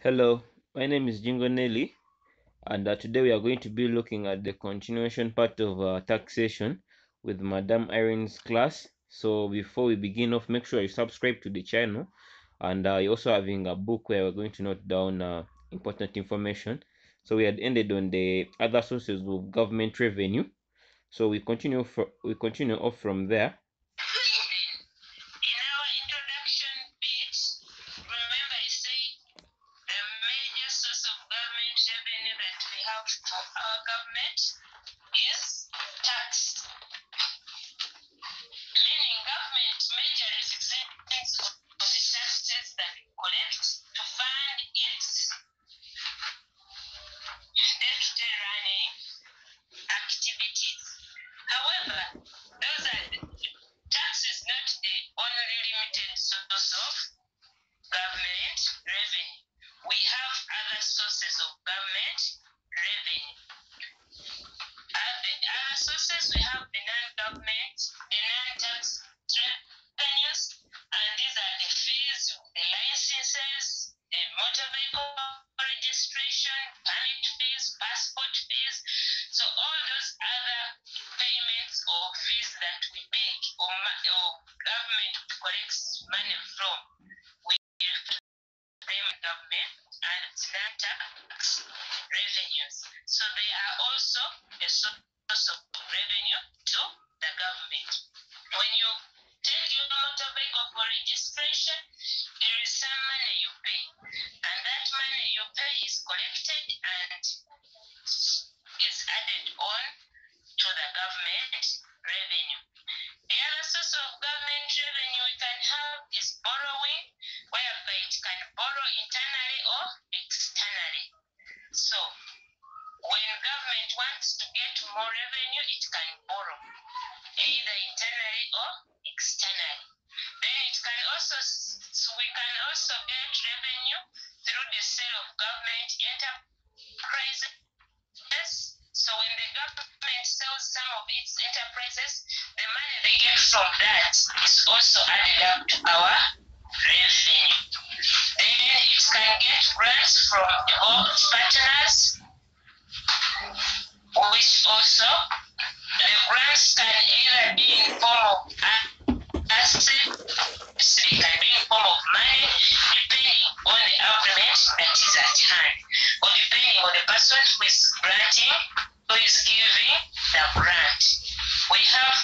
Hello, my name is Jingo Nelly, and today we are going to be looking at the continuation part of taxation with Madam Irene's class. So before we begin off, make sure you subscribe to the channel, and you're also having a book where we're going to note down important information. So we had ended on the other sources of government revenue. So we continue off from there. In our introduction bit, remember I said the major source of government revenue that we have for our government is tax. Meaning government majorly depends on the taxes that we collect to fund its day-to-day running activities. However, tax is not the only limited source of government revenue. We have other sources of government revenue. The other sources, we have the non-government, the non-tax revenues, and these are the fees, the licenses, the motor vehicle registration, permit fees, passport fees. So all those other payments or fees that we make or government collects money from, we payment government and non-tax revenues. So they are also a source of revenue to the government. When you take your motor vehicle for registration, there is some money you pay, and that money you pay is collected and is added on to the government revenue. The other source of government revenue we can have is borrowing, whereby it can borrow internally or externally. So, when government wants to get more revenue, it can borrow, either internally or externally. Then we can also get revenue through the sale of government enterprises. So when the government sells some of its enterprises, the money they get from that is also added up to our revenue. Then it can get grants from developed partners, which also the grants can either be in form of assets, they can be in form of money, depending on the agreement that is at hand, or depending on the person who is granting, who is giving the grant. We have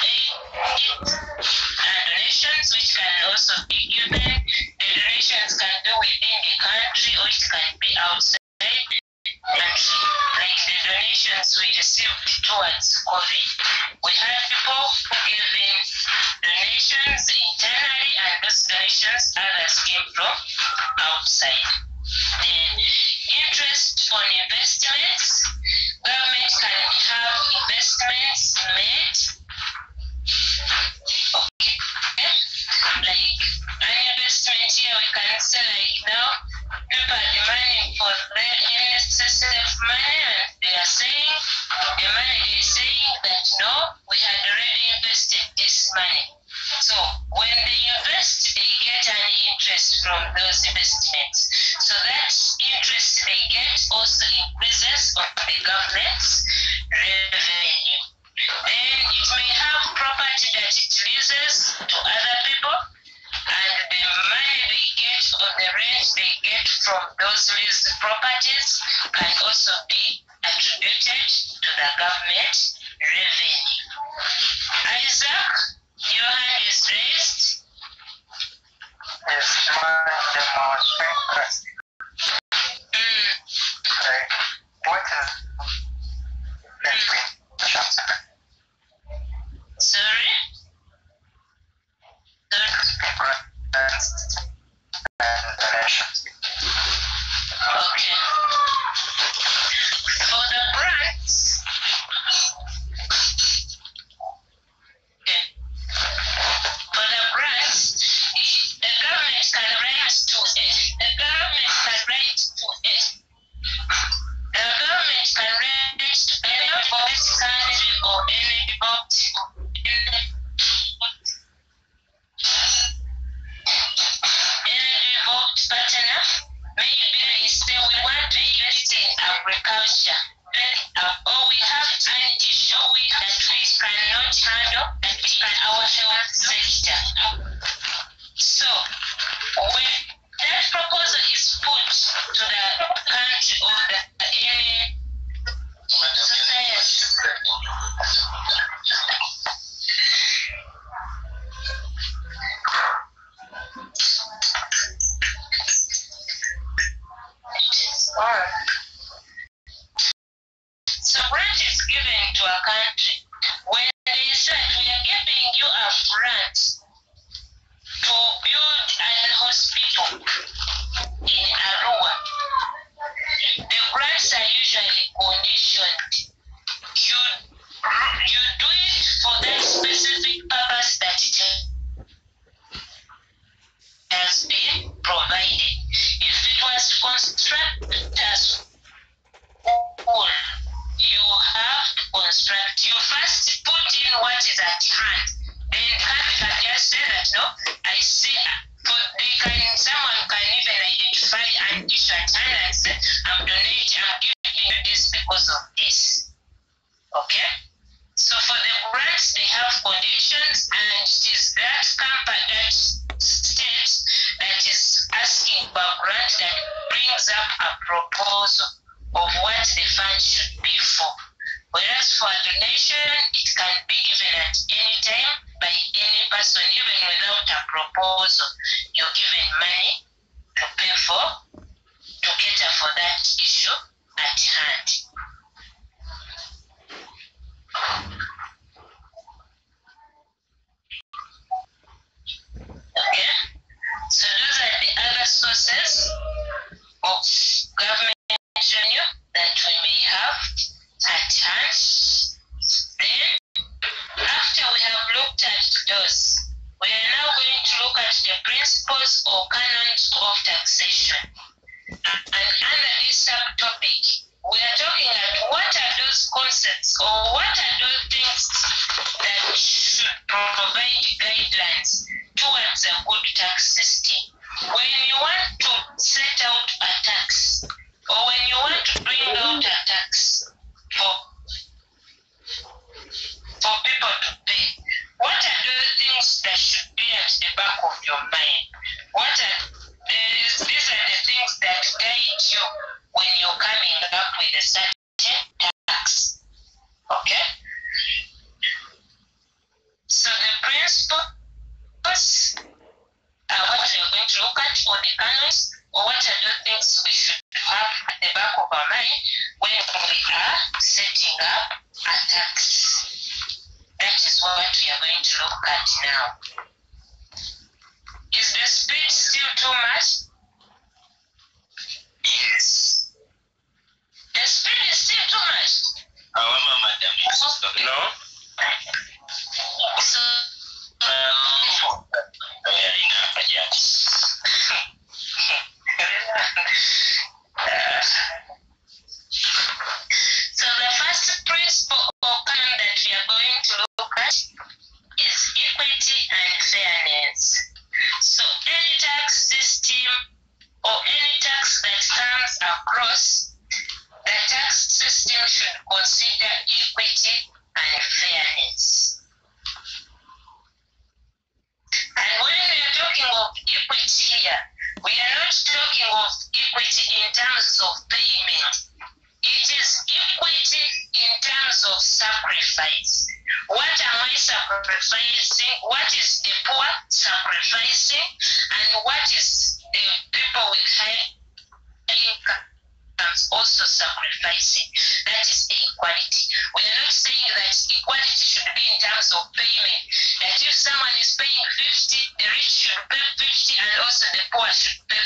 donations which can also be given. The donations can be within the country or it can be outside the country. Like the donations we received towards COVID. We had people who gave in donations internally, and those donations others came from outside. Then interest on investments. Government can have investments made. Okay. Like an investment here we can say like now people are demanding for their NSSF money, and they are saying the money they're saying that no, we had already invested this money. So when they invest, they get an interest from those investments. So that interest they get also increases on the government's revenue. Then it may have property that it leases to other people, and the money they get or the rent they get from those leased properties can also be attributed to the government revenue. Isaac, your hand is raised. Yes, my demonstration. Okay. What is Sorry? grants and donations? Okay. For the grants, okay. For the grants, the government can write to it. The government can write to it. The government can write to any developed country or any developed partner closure. Or we have an issue that we cannot handle in our health sector. So when that proposal is put to the country or the society, so grant is given to a country when they said we are giving you a grant to build an hospital in Arua. The grants are usually conditioned. You do it for that specific purpose that it has been provided. If it was to construct a school, you have to construct. You first put in what is at hand. Then can just say that no, I see. Someone can even identify an issue at hand and say, I'm donating, I'm giving you this because of this. Okay? So for the grants, they have conditions, and it is that company, that state that is asking for a grant that brings up a proposal of what the fund should be for. Whereas for a donation, it can be given at any time by any person, even without a proposal. You're given money to pay for, to cater for that issue at hand. Okay? So those are the other sources of government revenue that we may have at hand. Then, after we have looked at those, we are now going to look at the principles or canons of taxation. And under this subtopic, we are talking about what are those concepts or what are those things that should provide guidelines towards a good tax system. When you want to set out a tax, or when you want to bring out a tax for people to pay, what are those things that should be at the back of your mind? These are the things that guide you when you're coming up with a certain tax. Okay? So the principles are what we are going to look at, or the canons, or what are those things we should have at the back of our mind when we are setting up a tax. That is what we are going to look at now. Is the speed still too much? Yes. The speed is still too much. Madam, no. So, so the first principle or canon that we are going to look at is equity and fairness. So any tax system or any tax that comes across, the tax system should consider equity and fairness. And when we are talking of equity here, we are not talking of equity in terms of payment. It is equity in terms of sacrifice. What am I sacrificing? What is the poor sacrificing? And what is the people with high incomes also sacrificing? That is equality. We are not saying that equality should be in terms of payment. That if someone is paying 50, the rich should pay 50 and also the poor should pay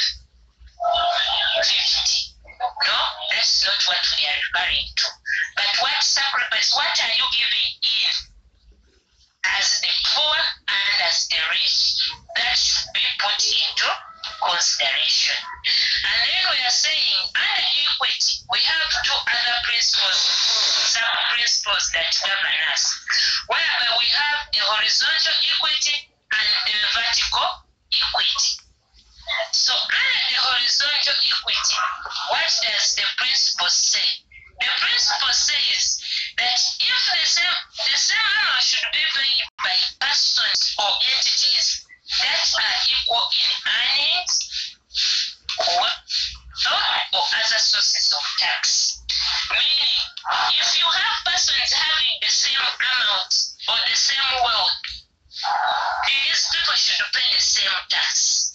50. No, that's not what we are referring to. But what sacrifice, what are you giving in as the poor and as the rich? That should be put into consideration. And then we are saying under equity, we have two other principles, sub-principles that govern us, whereby we have the horizontal equity and the vertical equity. So under the horizontal equity, what does the principle say? The principle says that if the same amount should be paid by persons or entities that are equal in earnings or other sources of tax. Meaning, if you have persons having the same amount or the same wealth, these people should pay the same tax.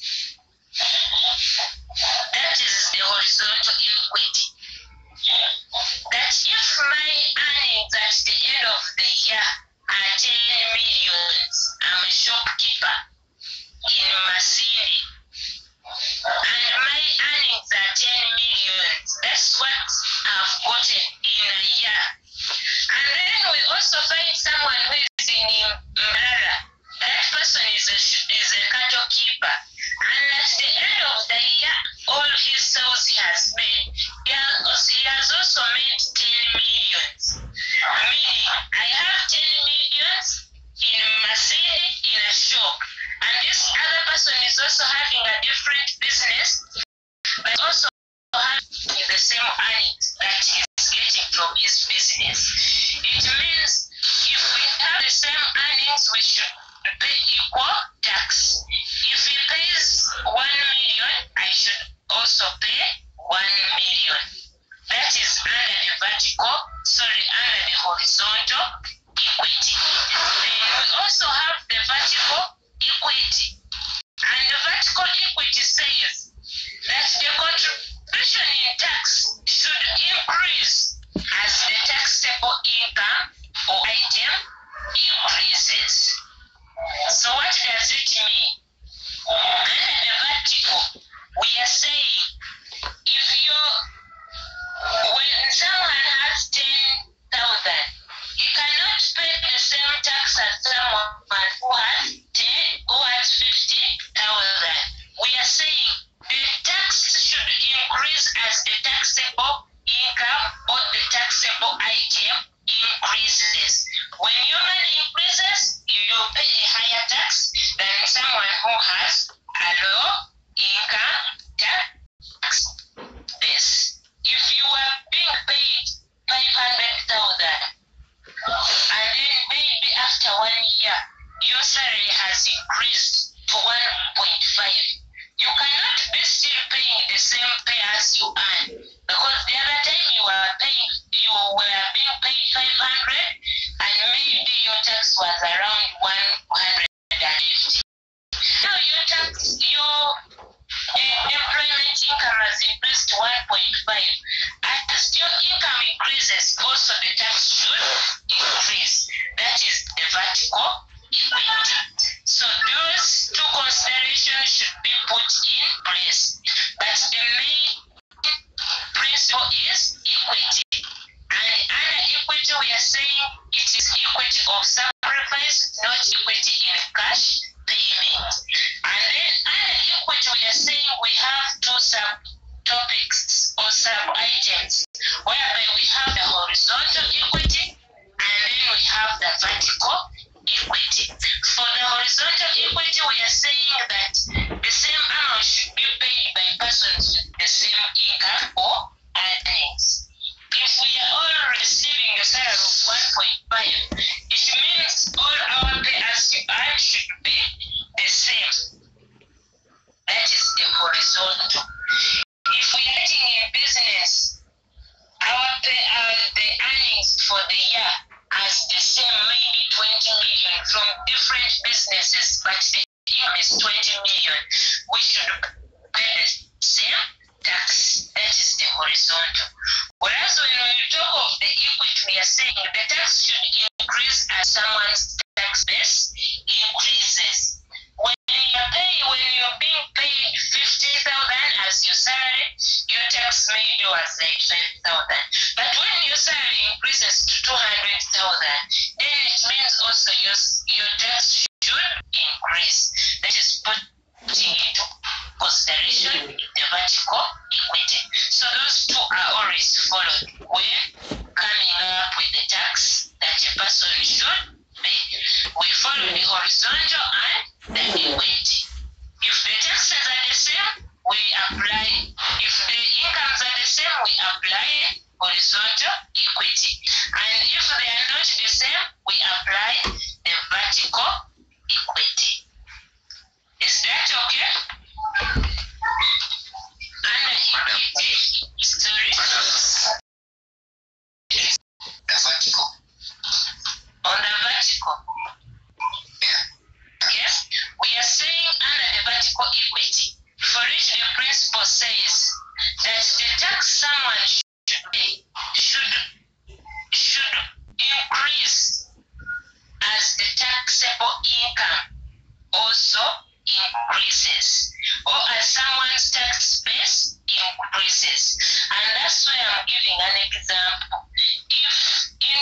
That is the horizontal equity. That if my earnings at the end of the year are 10 millions, I'm a shopkeeper in Masiri, and my earnings are 10 millions, that's what I've gotten in a year. And then we also find someone who is in Mbarara. That person is a cattle keeper, and at the end of the year, all his sales he has made, he has also made 10 millions. Meaning, I have 10 millions in Masiri in a shop, and this other person is also having a different business, but also having the same earnings that he's getting from his business. It means if we have the same earnings, we should pay equal tax. If he pays 1 million, I should also pay 1 million. That is under the horizontal equity. Then we also have the vertical equity. And the vertical equity says that the contribution in tax should increase as the taxable income or item increases. So what does it mean? Under the vertical, we are saying when someone has 10,000, he cannot pay the same tax as someone who has 50,000. We are saying the tax should increase as the taxable income or the taxable item increases. When your money increases, you will pay a higher tax than someone who has a low income tax base. If you are being paid 500,000 and then maybe after 1 year your salary has increased to 1.5, you cannot be still paying the same pay as you earn, because the other time you were being paid 500 and maybe your tax was around 150. Now your employment income has increased to 1.5. As your income increases, also the tax should increase. That is the vertical equity. So those two considerations should be put in place. But the main principle is equity. And under equity, we are saying it is equity of sacrifice, not equity in cash payment. And then under equity, we are saying we have two subtopics or sub-items, whereby we have the horizontal equity and then we have the vertical equity. For the horizontal equity, we are saying that the same amount should be paid by persons with the same income or earnings. If we are all receiving a salary of 1.5, it means all our pay as you earn should be the same. That is the horizontal. If we are getting in business, the earnings for the year as the same, maybe 20 million from different businesses, but the income is 20 million, we should pay the same tax. That is the horizontal. Whereas when we talk of the equity, we are saying the tax should increase as someone's tax base increases. When you're being paid 50,000 as your salary, your tax maybe was like 5,000. But when your salary increases to 200,000, then it means also your tax should increase. That is putting into consideration the vertical equity. So those two are always followed when coming up with the tax that a person should pay. We follow the horizontal and the equity. If the taxes are the same, we apply. If the incomes are the same, we apply horizontal is that the tax someone should pay should increase as the taxable income also increases, or as someone's tax base increases. And that's why I'm giving an example. If in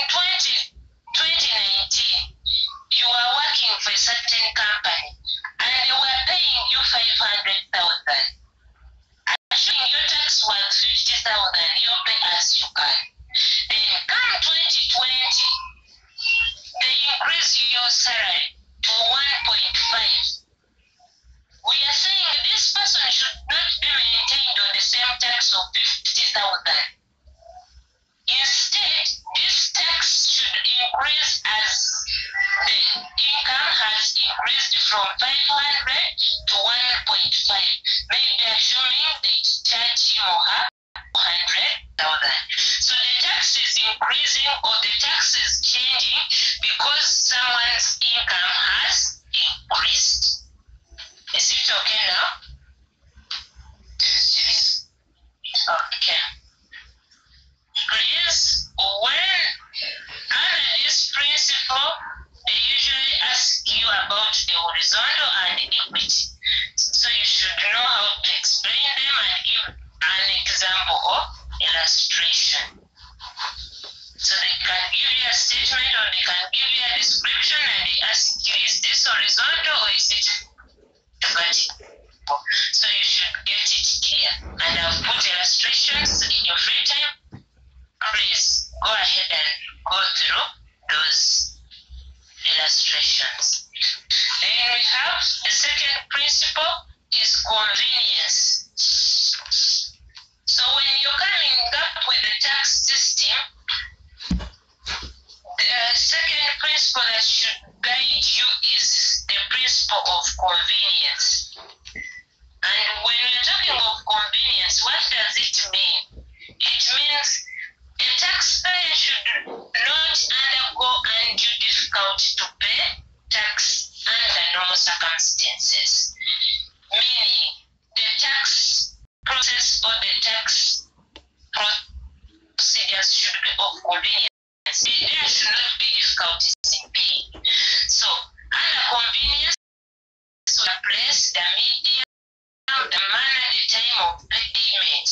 2019 you are working for a certain company and they were paying you 500,000, assuming your tax was 50,000, you pay as you earn. Then come 2020, they increase your salary to 1.5. We are saying this person should not be maintained on the same tax of 50,000. Instead, this tax should increase as the income has increased from 500 to 1.5. Maybe assuming they charge him or her 100,000. So the tax is increasing or the tax is changing because someone's income has increased. Is it okay now? Okay. Please, when under this principle, they usually ask you about the horizontal and equity. So you should know how to explain them and give an example or illustration. So they can give you a statement or they can give you a description and they ask you, is this horizontal or is it vertical? So you should get it clear. And I've put illustrations in your free time. Please go ahead and go through those illustrations. Then we have the second principle is convenience. So when you're coming up with the tax system, the second principle that should guide you is the principle of convenience. And when we're talking of convenience, what does it mean? It means a taxpayer should not undergo undue difficulty to pay tax under normal circumstances. Meaning, the tax process or the tax procedures should be of convenience. There should not be difficulties in paying. So, under convenience, we place the medium, the manner, the time of payment.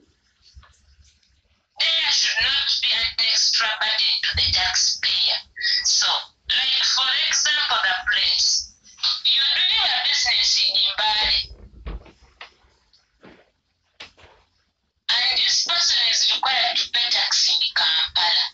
There should not be an extra burden to the taxpayer. So, like for example, the place. You're doing a business in Imbali, and this person is required to pay tax in Kampala.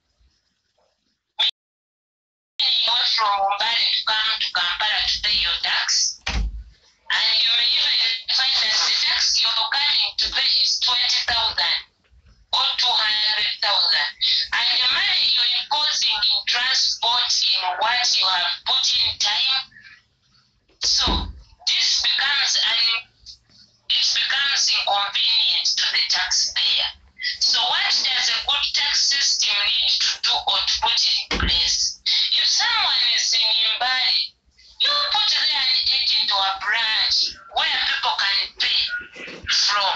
Meaning you went from Imbali to come to Kampala to pay your tax, and you may even find that the tax you're coming to pay is 20,000 or 200,000, and the money you're imposing in transport in what you have put in time. So this becomes inconvenient to the taxpayer. So what does a good tax system need to do or to put in place? If someone is in Imbali, you put there an agent or a branch where people can pay from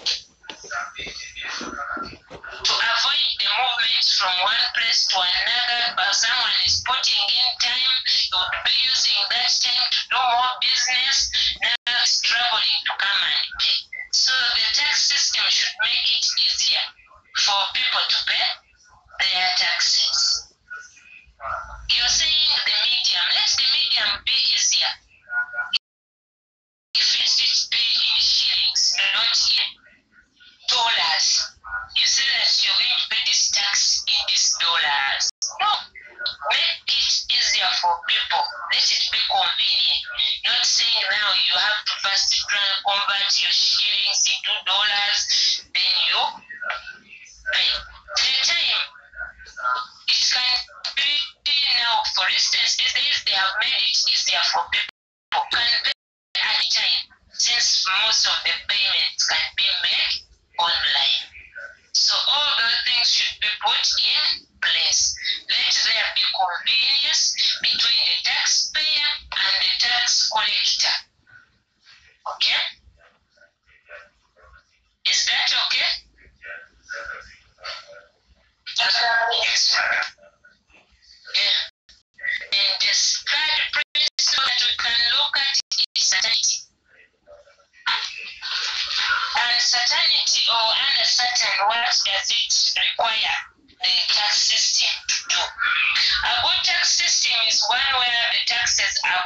to avoid the movement from one place to another. But someone is putting in time, you would be using that time to do more business. Now it's traveling to come and pay. So the tax system should make it easier for people to pay their taxes. You're saying the medium, let the medium be easier. If it be in shillings, not in dollars. You say that you're going to pay this tax in these dollars. No, make it easier for people. Let it be convenient. Not saying now you have to first try and convert your shillings into dollars, then you pay. The certainty or under certain, what does it require the tax system to do? A good tax system is one where the taxes are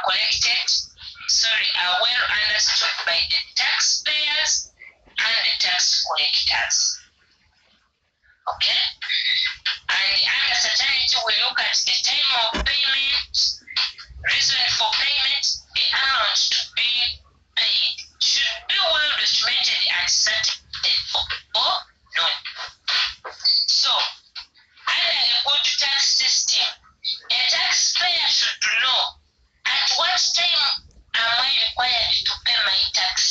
well understood by the taxpayers and the tax collectors. Okay? And under certainty, we look at the time of payment, reason for payment, the amount to be paid should be well documented and certain or not. So, under a good tax system, a taxpayer should know at what time am I required to pay my tax.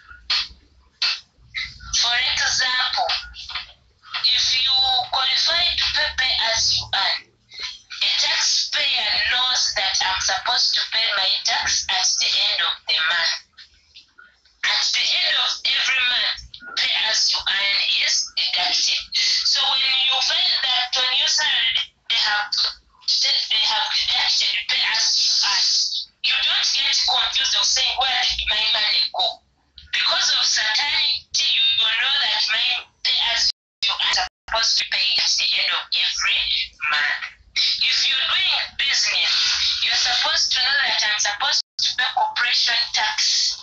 For example, if you qualify to pay as you earn, a taxpayer knows that I'm supposed to pay my tax at the end of the month. At the end of every month, pay as you earn is deducted. So when you find that on your salary they have deducted pay as you earn, you don't get confused of saying where did my money go? Because of certainty, you will know that my pay as you earn is supposed to pay at the end of every month. If you're doing business, you're supposed to know that I'm supposed to pay corporation tax.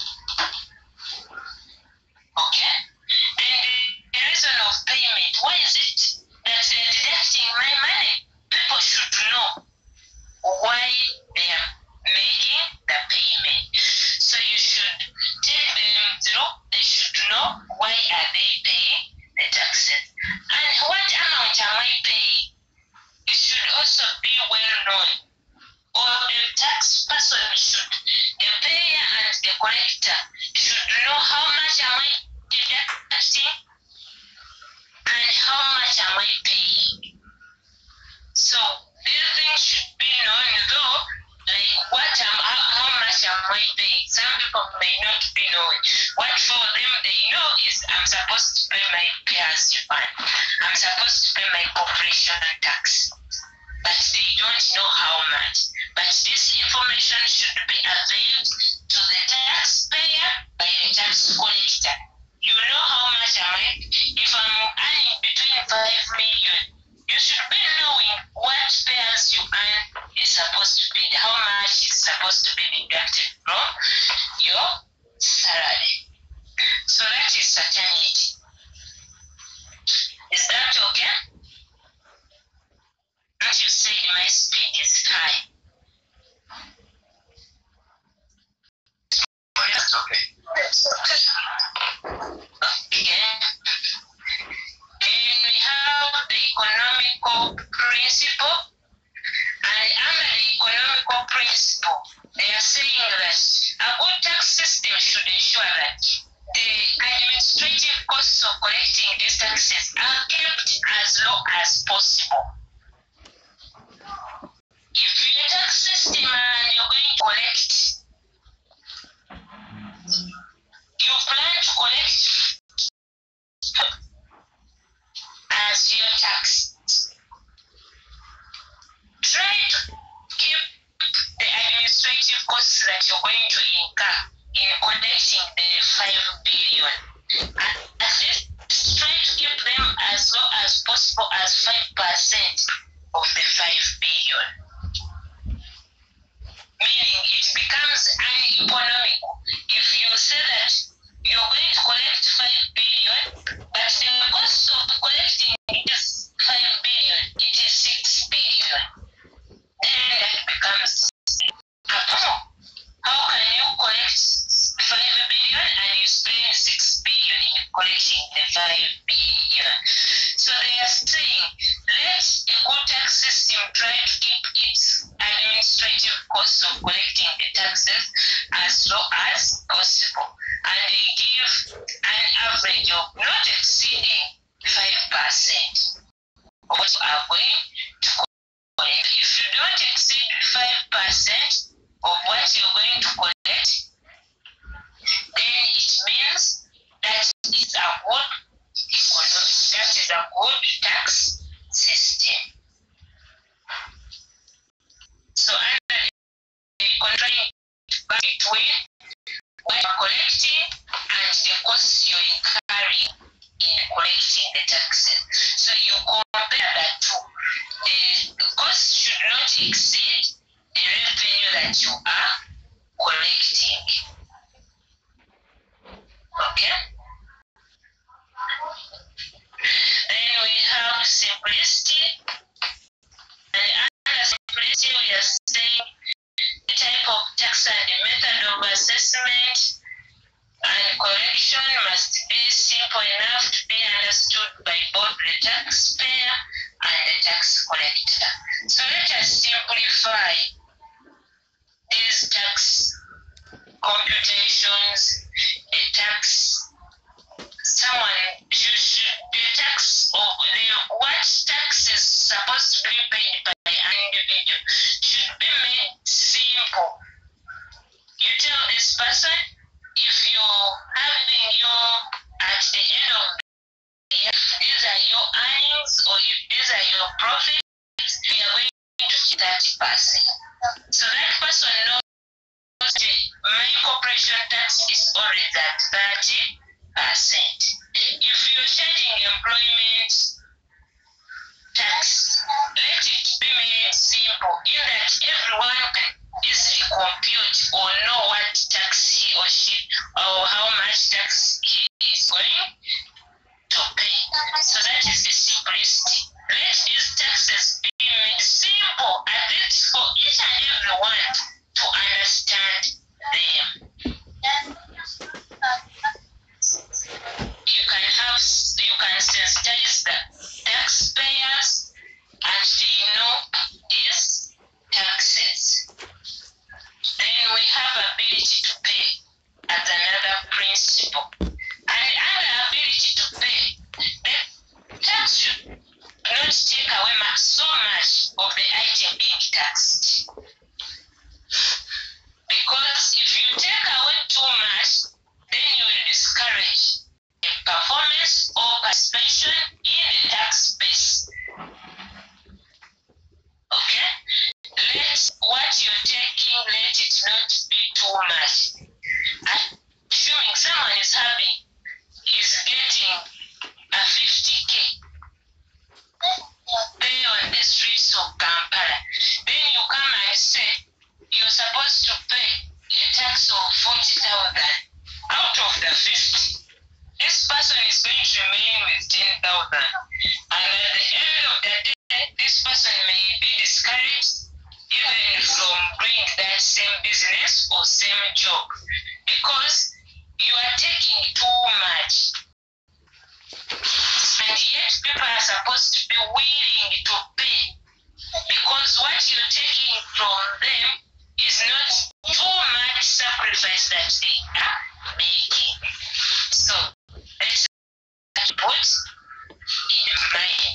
Okay? Then the reason of payment, why is it that they're deducting my money? People should know why they are making the payment. So you should take them through, they should know why are they paying the taxes. And what amount am I paying? It should also be well known. Or the tax person should, the payer and the collector should know how much am I deducting and how much am I paying. So these things should be known though, like how much am I paying? Some people may not be knowing. What for them they know is I'm supposed to pay my pay as you earn. I'm supposed to pay my corporation tax. But they don't know how much. But this information should be availed to the taxpayer by the tax collector. You know how much am I? If I'm earning between 5 million, you should be knowing what pay as you earn is supposed to be, how much is supposed to be deducted from your salary. So that is certainty. Is that okay? Don't you say my speed is high? That's okay. Okay. Then we have the economical principle. And under the economical principle, they are saying that a good tax system should ensure that the administrative costs of collecting these taxes are kept as low as possible. If you're a tax system and you're going to collect, you plan to collect as your tax. Try to keep the administrative costs that you're going to incur in collecting the 5 billion. At least try to keep them as low as possible as 5% of the 5 billion. Meaning it becomes uneconomical if you say that you're going to collect 5 billion, but the cost of collecting is 5 billion, it is 6 billion. Then that becomes a problem. How can you collect 5 billion and you spend 6 billion in collecting the 5 billion? So they are saying, let a good tax system try to keep its administrative costs of collecting the taxes as low as possible. And they give an average of not exceeding 5% of what you are going to collect. If you don't exceed 5% of what you're going to collect, then it means that is a good economic, that is a good tax system. So under the contract between what you're collecting and the costs you're incurring the taxes. So you compare the two. The cost should not exceed the revenue that you are collecting. Okay? Then we have simplicity. And under simplicity, we are saying the type of tax and the method of assessment and collection must be simple enough to be understood by both the taxpayer and the tax collector. So let us simplify these tax computations. The tax, the tax of what tax is supposed to be paid by an individual should be made simple. You tell this person, if you're having at the end of the year, these are your earnings, or if these are your profits, we are going to see 30%. So that person knows my corporation tax is already at 30%. If you're charging employment tax, let it be made simple in that everyone can easily compute or know what tax he or she or how much tax he is going to pay. So that is the simplicity. Let these taxes be made simple, at least for each and everyone to understand them. You can sensitize the taxpayers and they know these taxes. Then we have ability to pay as another principle. And under ability to pay, the tax should not take away so much of the item being taxed. Because if you take away too much, then you will discourage the performance or participation in the tax base. Okay? Let what you're taking, let it not be too much. Assuming someone is getting a 50K pay on the streets of Kampala, then you come and say you're supposed to pay a tax of 40,000 out of the 50. This person is going to remain with 10,000, and at the end of the day, this person may be discouraged even from doing that same business or same job, because you are taking too much. And yet people are supposed to be willing to pay, because what you're taking from them is not too much sacrifice that they are making. So let's put in mind.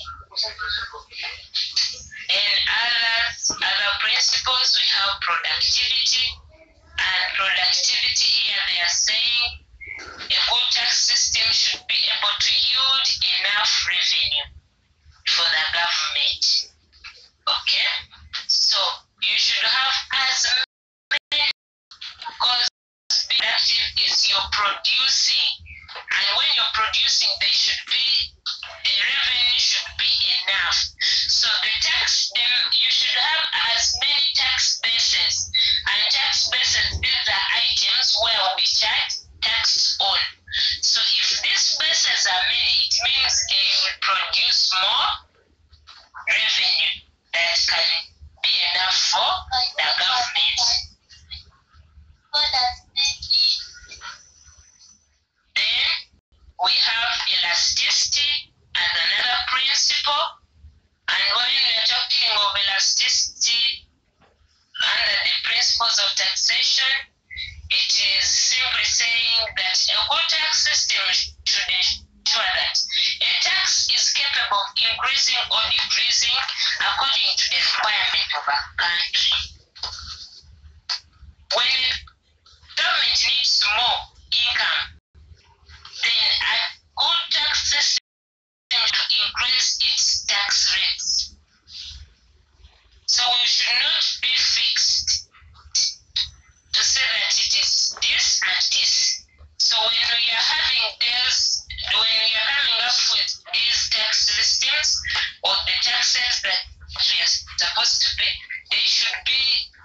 And other principles, we have productivity. And productivity here, they are saying a good tax system should be able to yield enough revenue for the government. Okay? So you should have as many, because productive is you're producing, and when you're producing, the revenue should be enough. So you should have as many tax bases, and tax bases, these are items where we charge tax on. So if these bases are many, it means they will produce more revenue that can be enough for the government. Then we have elasticity as another principle. And when we are talking of elasticity under the principles of taxation, it is simply saying that a good tax system should ensure that a tax is capable of increasing or decreasing according to the requirement of a country. When a government needs more income, then a good tax system should increase its tax rates. So we should not be fixed to say that it is this and this. So when we are coming up with these conditions of the taxes that we are supposed to pay, they should be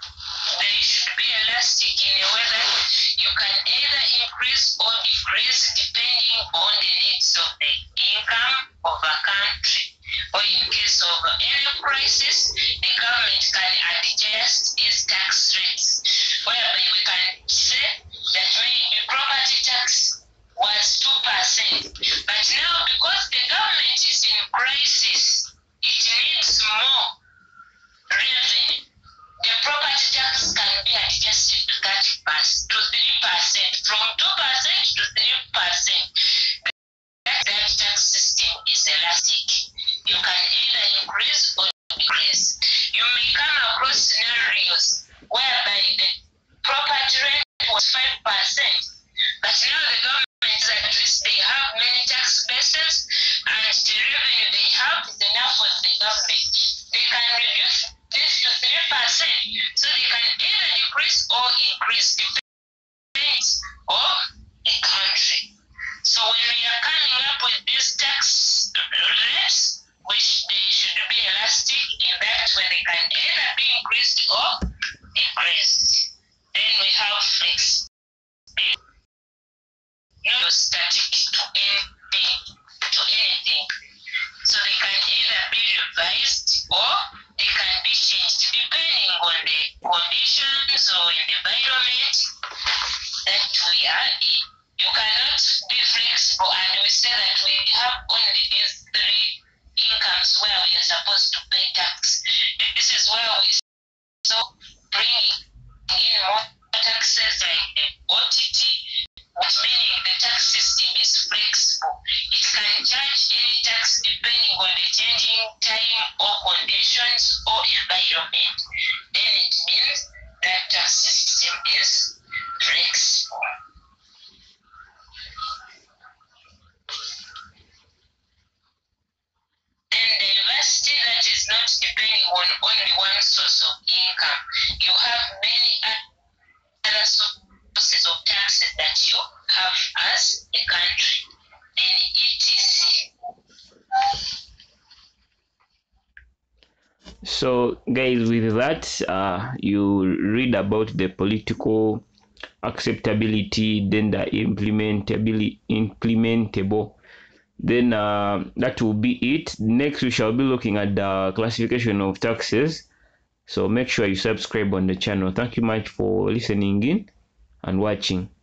elastic in a way that you can either increase or decrease depending on the needs of the income of a country. Or in case of any crisis, the government can adjust its tax rates, whereby we can say that maybe property tax was 2%, but now because the government is in crisis, it needs more revenue. The property tax can be adjusted to 3%, from 2% to 3%. That tax system is elastic. You can either increase or decrease. You may come across scenarios whereby the property rate was 5%, but now the government, at least they have many tax bases and the revenue they have is enough for the government. They can reduce this to 3%, so they can either decrease or increase depending on the country. So when we are coming up with these tax rates, which they should be elastic in that way they can either be increased or decreased. Then we have flexibility, not static to anything. So they can either be revised or they can be changed depending on the conditions or environment that we are in. You cannot be flexible and we say that we have only these three incomes where we are supposed to pay tax. This is where we saw bringing in more taxes like the OTT, meaning the tax system is flexible. It can charge any tax depending on the changing time or conditions or environment. Then it means that tax system is flexible. And diversity that is not depending on only one source of income. You have many other sources of taxes that you have as a country. Then etc. So guys, with that, you read about the political acceptability, then the implementable. Then that will be it. Next we shall be looking at the classification of taxes. So make sure you subscribe on the channel. Thank you much for listening in and watching.